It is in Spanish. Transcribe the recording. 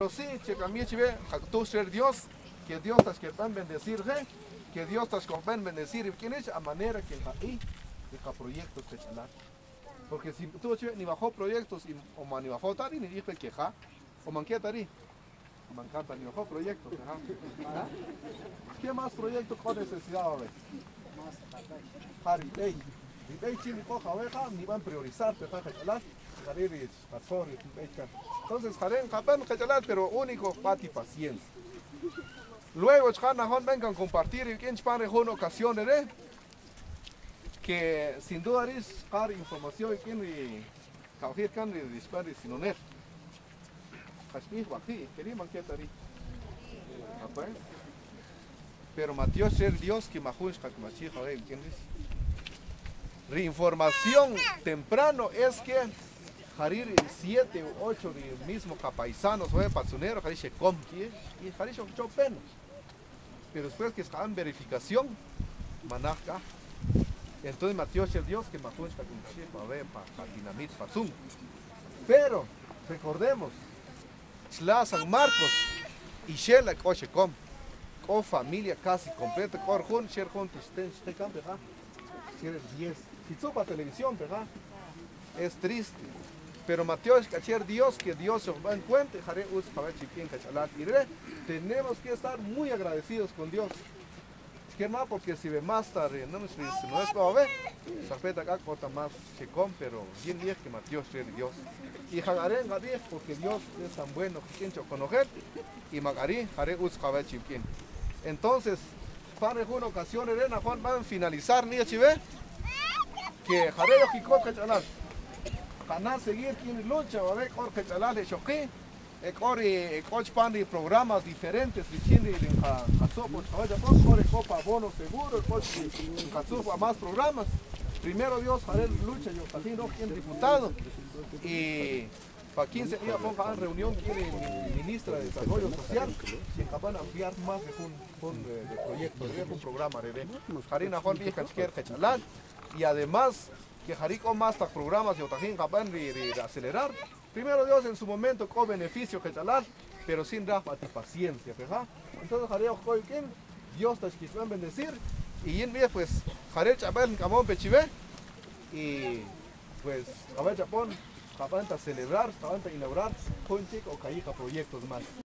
Sí, checamie chive, tú ser Dios, que Dios te va a bendecir, que Dios te va a bendecir. ¿Quién es? A manera que ahí deja proyectos que chalar. Porque si tú ni bajó proyectos o man ni bajó tari ni dije que o man que tari, o man canta ni bajó proyectos, ¿ah? ¿Qué más proyectos con necesidad a ver? Hari, ey, chini coja oveja, ni van a priorizar, te deja chalar. Entonces, pero único, pati paciencia. Luego, vengan a compartir y quien una ocasión, que sin duda es información y quien caujir can de dispare sin honor. Pero Mateo ser Dios que majuis kakmachi, joder, ¿entiendes? Reinformación temprano es que Harir 7 u 8 de mismo capaisanos o patsunero, Harir se comque y Harir son chopenos. Pero después que está en verificación, manaka. Entonces Mateo es el Dios que mató esta para dinamit pasum. Pero recordemos, Chla San Marcos y Shela coche com familia casi completa, corjun, sherjun, tisten, campeja. Si eres 10, si tú para televisión, ¿verdad? Es triste. Pero Mateo es cacher Dios, que Dios se va en cuenta, tenemos que estar muy agradecidos con Dios. Es que más porque si ve más tarde, no es para ver, sapeta acá cota más checón, pero bien días que Mateo es Dios. Y Hagaren Gadie, porque Dios es tan bueno que quien conocer, y Magari, Hare us chiquín. Entonces, para una ocasión, Juan van a finalizar, ni chive, que Hare Yojikot Cachalar. Para seguir quien lucha, va a ver que chalar de choque, programas diferentes, copa bono seguro, más programas. Primero Dios, haré lucha, yo también no quien diputado. Y para 15 días ponga en reunión quiere ministra de Desarrollo Social, que van a ampliar más de un proyecto, de un programa, Harina Juan Vieja Chalar, y además que Jarico más programas de Otajín capaz de acelerar. Primero Dios en su momento con beneficio que talar, pero sin rafa y paciencia, ¿verdad? Entonces Jarico quien Dios te quiso bendecir y en día pues Jare Chabel Camón Pechive y pues a ver Japón capaz de celebrar, capaz de inaugurar con chico o proyectos más.